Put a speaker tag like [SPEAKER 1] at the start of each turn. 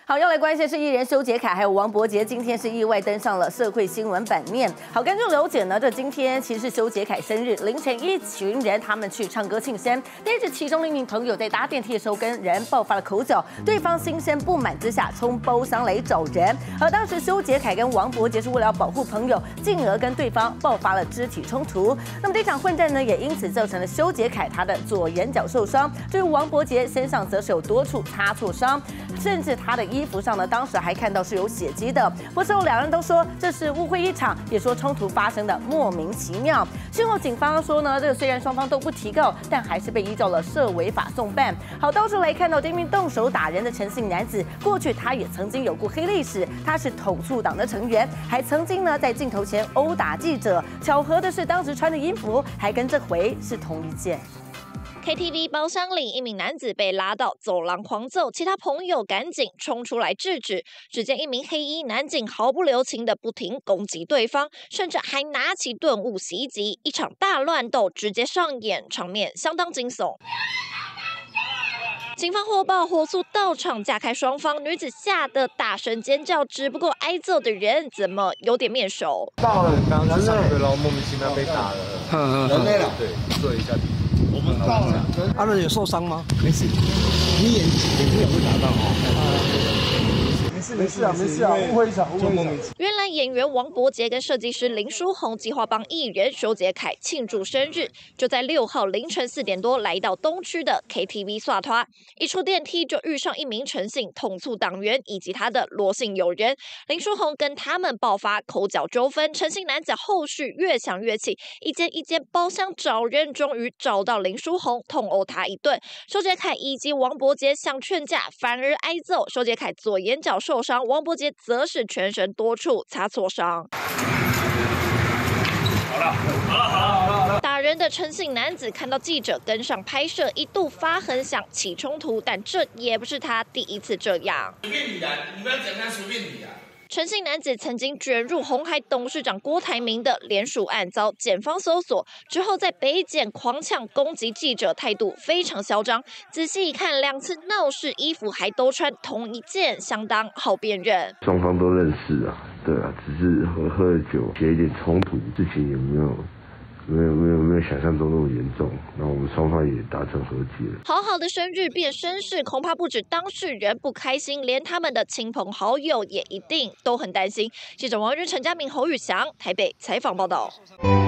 [SPEAKER 1] 好，要来关心的是艺人修杰楷还有王柏杰，今天是意外登上了社会新闻版面。好，根据了解呢，这今天其实是修杰楷生日，凌晨一群人他们去唱歌庆生，但是其中的一名朋友在搭电梯的时候跟人爆发了口角，对方心生不满之下冲包厢来找人，而当时修杰楷跟王柏杰是为了保护朋友，进而跟对方爆发了肢体冲突。那么这场混战呢，也因此造成了修杰楷他的左眼角受伤，至于王柏杰身上则是有多处擦挫伤，甚至他的衣服上呢，当时还看到是有血迹的。不过之后两人都说这是误会一场，也说冲突发生的莫名其妙。事后警方说呢，这个虽然双方都不提告，但还是被依照了涉违法送办。好，到时候来看到这名动手打人的陈姓男子，过去他也曾经有过黑历史，他是统促党的成员，还曾经呢在镜头前殴打记者。巧合的是，当时穿的衣服还跟这回是同一件。
[SPEAKER 2] KTV 包厢里，一名男子被拉到走廊狂揍，其他朋友赶紧冲出来制止。只见一名黑衣男警毫不留情的不停攻击对方，甚至还拿起钝物袭击，一场大乱斗直接上演，场面相当惊悚。警方获报，火速到场架开双方，女子吓得大声尖叫，只不过挨揍的人怎么有点面熟？
[SPEAKER 3] 到了，刚刚上课，然后莫名其妙被打了，人累了，对，坐一下。我们到了，
[SPEAKER 4] 他们有受伤吗？
[SPEAKER 3] 没事，你眼睛有被打到哦。没事啊，误会一场，误会一场。
[SPEAKER 2] 原来演员王柏杰跟设计师林书宏计划帮艺人修杰楷庆祝生日，就在6号凌晨4点多来到东区的 KTV 耍团，一出电梯就遇上一名陈姓统促党员以及他的罗姓友人，林书宏跟他们爆发口角纠纷，陈姓男子后续越想越气，一间包厢找人，终于找到林书宏，痛殴他一顿。修杰楷以及王柏杰想劝架，反而挨揍，修杰楷左眼角受伤，王柏杰则是全身多处擦挫伤。好了。打人的陈姓男子看到记者跟上拍摄，一度发狠想起冲突，但这也不是他第一次这样。
[SPEAKER 5] 随便你来，你不要讲他随便你啊。
[SPEAKER 2] 陈姓男子曾经卷入鸿海董事长郭台铭的联署案，遭检方搜索之后，在北检狂呛攻击记者，态度非常嚣张。仔细一看，2次闹事，衣服还都穿同一件，相当好辨认。
[SPEAKER 6] 双方都认识啊，对啊，只是喝了酒，有一点冲突，事情有没有想象中那么严重，然后我们双方也达成和解了。
[SPEAKER 2] 好好的生日变绅士，恐怕不止当事人不开心，连他们的亲朋好友也一定都很担心。记者王仁、陈家明、侯宇翔台北采访报道。